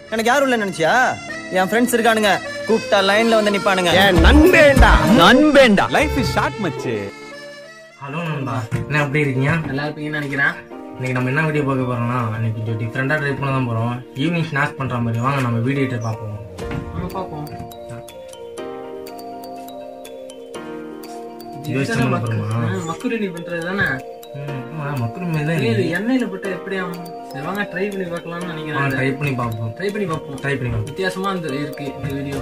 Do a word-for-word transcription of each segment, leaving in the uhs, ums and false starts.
எனக்கு யாரும் இல்ல நினைச்சியா? என் ஃப்ரெண்ட்ஸ் இருக்கானுங்க, கூப்பிட்டா லைன்ல வந்து நிப்பானுங்க. நண்பேண்டா நண்பேண்டா லைஃப் இஸ் ஷார்ட் மச்சு. ஹலோ நண்பா, என்ன எப்படி இருக்கீங்க? நல்லா இருப்பீங்கன்னு நினைக்கிறேன். இன்னைக்கு நம்ம என்ன வீடியோ பார்க்க போறோம்னா, இன்னைக்கு கொஞ்சம் டிஃப்ரெண்டா ட்ரை பண்ண தான் போறோம். ஈவினிங் ஸ்நாக்ஸ் பண்ற மாதிரி. வாங்க நம்ம வீடியோ எடுத்து பார்ப்போம். நம்ம பார்ப்போம். மக்குருணி பண்றது தானே? மக்குருணி தான். இது எண்ணெயில போட்டு எப்படி ஆகும்? வாங்க ட்ரை பண்ணி பார்க்கலாம்னு நினைக்கிறேன். ட்ரை பண்ணி பார்ப்போம். ட்ரை பண்ணி பார்ப்போம். ட்ரை பண்ணி பார்ப்போம். வித்தியாசமா இருக்கு இந்த வீடியோ.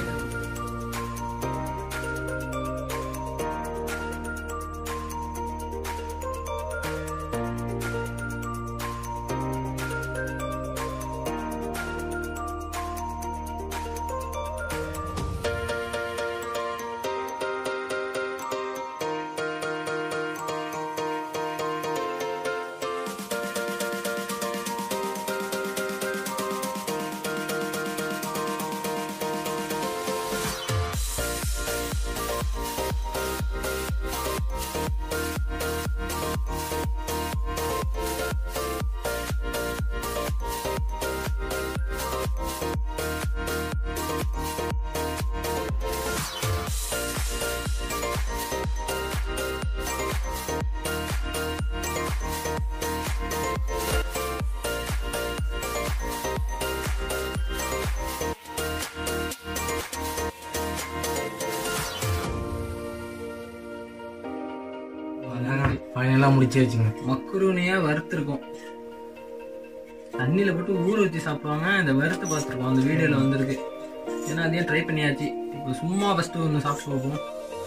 ஃபைனலாக முடிச்சு வச்சுங்க. மக்குருனியா வறுத்துருக்கோம், தண்ணியில் போட்டு ஊற வச்சு சாப்பிடுவாங்க. இந்த வறுத்து பார்த்துருக்கோம், அந்த வீடியோவில் வந்துருக்கு. ஏன்னா அதையும் ட்ரை பண்ணியாச்சு. இப்போ சும்மா ஃபஸ்ட்டு ஒன்று சாப்பிட்டு பார்ப்போம்.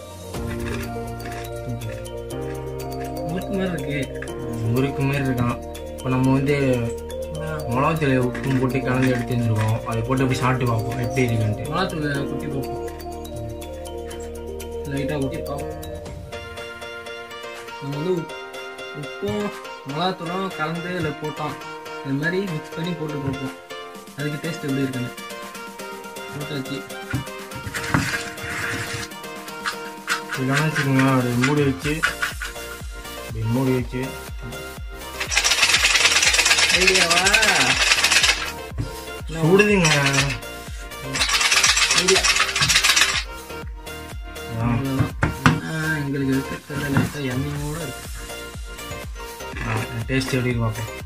முறுக்கு மாதிரி இருக்கு, முறுக்கு மாதிரி இருக்கான். இப்போ நம்ம வந்து மிளகாத்தூளை உப்பும் போட்டு கலந்து எடுத்து வந்துருக்கோம். அதை போட்டு எப்படி சாப்பிட்டு பார்ப்போம் எப்படி இருக்குன்ட்டு. மிளகாத்தூள் குட்டி பார்ப்போம், லைட்டாக குட்டி பார்ப்போம். நம்ம வந்து உப்பும் மிளகாத்தூளும் கலந்து இதில் போட்டோம். இது மாதிரி மிக்ஸ் பண்ணி போட்டு பார்ப்போம் அதுக்கு டேஸ்ட் எப்படி இருக்குன்னு. போட்டாச்சு. இதெல்லாம் வச்சுக்கோங்க, அது மூடி வச்சு மூடி வச்சு ஐடியாவா விடுதுங்க. ஐடியா எங்களுக்கு இருக்கிறது லைட்டாக எண்ணெயோட இருக்கு. டேஸ்ட் எப்படி இருக்கு பார்ப்போம்.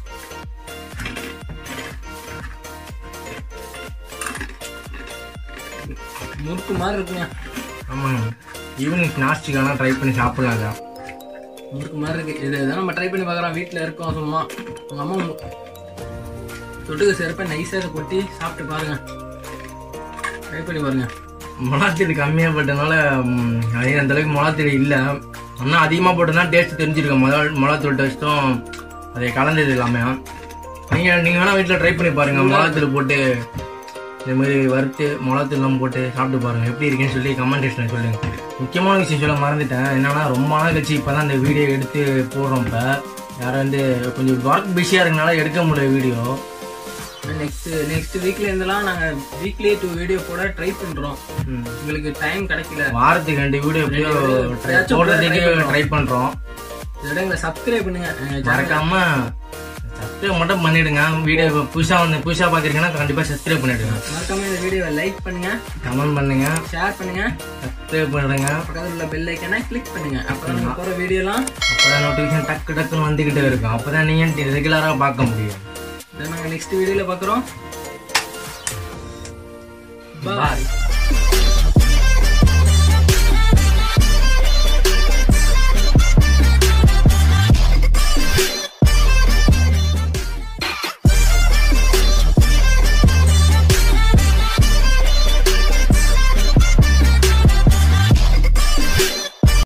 முறுக்கு மாதிரி இருக்குங்க. ஆமாங்க, ஈவினிங் ஸ்நாக்ஸுக்கெல்லாம் ட்ரை பண்ணி சாப்பிடலாங்க. முறுக்கு மாதிரி இருக்கு. இது இதான் நம்ம ட்ரை பண்ணி பார்க்குறோம். வீட்டில் இருக்கோம் சும்மா. உங்கள் அம்மா தொட்டுக்க சேர்ப்ப நைஸாக இதை கொட்டி சாப்பிட்டு பாருங்க, ட்ரை பண்ணி பாருங்க. மிளகாத்தூள் கம்மியாக போட்டதுனால அந்த அளவுக்கு மிளகாத்தூள் இல்லை. ஆனால் அதிகமாக போட்டதுனால டேஸ்ட் தெரிஞ்சிருக்கோம். முதல் மிளகாத்தூள் டேஸ்ட்டும் அதை கலந்தது எல்லாமே. நீங்கள் நீங்கள் வேணால் வீட்டில் ட்ரை பண்ணி பாருங்கள். மிளகாத்தூள் போட்டு இந்த மாதிரி வறுத்து மிளகாத்தூள்லாம் போட்டு சாப்பிட்டு பாருங்கள் எப்படி இருக்குன்னு சொல்லி கமெண்ட் செக்ஷனில் சொல்லுங்கள். முக்கியமான விஷயம் சொல்ல மறந்துட்டேன். என்னன்னா ரொம்ப நாள் கழிச்சு இப்போ தான் இந்த வீடியோ எடுத்து போடுறோம். இப்போ யாரும் வந்து கொஞ்சம் ஒர்க் பிஸியாக இருக்கனால எடுக்க முடியல வீடியோ. நெக்ஸ்ட் நெக்ஸ்ட் வீக்ல இருந்தெல்லாம் நாங்கள் வீக்லி டூ வீடியோ போட ட்ரை பண்ணுறோம். உங்களுக்கு டைம் கிடைக்கல. வாரத்துக்கு ரெண்டு வீடியோ எப்படியோ போடுறதுக்கு ட்ரை பண்ணுறோம். இதோட எங்களை சப்ஸ்கிரைப் பண்ணுங்க, மறக்காம சப்ஸ்கிரைப் மட்டும் பண்ணிடுங்க. வீடியோ புதுசாக வந்து புதுசாக பார்க்குறீங்கன்னா கண்டிப்பாக சப்ஸ்கிரைப் பண்ணிடுங்க. மறக்காம இந்த வீடியோவை லைக் பண்ணுங்க, கமெண்ட் பண்ணுங்க, ஷேர் பண்ணுங்க, சப்ஸ்கிரைப் பண்ணுங்க. பக்கத்தில் உள்ள பெல் ஐக்கனை கிளிக் பண்ணுங்க. அப்பதான் நம்ம போகிற வீடியோலாம் அப்போதான் நோட்டிஃபிகேஷன் டக்கு டக்குன்னு வந்துக்கிட்டே இருக்கும். அப்போதான் நீங்கள் ரெகுலராக பார்க்க முடியும். இதை நாங்கள் நெக்ஸ்ட் வீடியோவில் பார்க்குறோம். பாய்.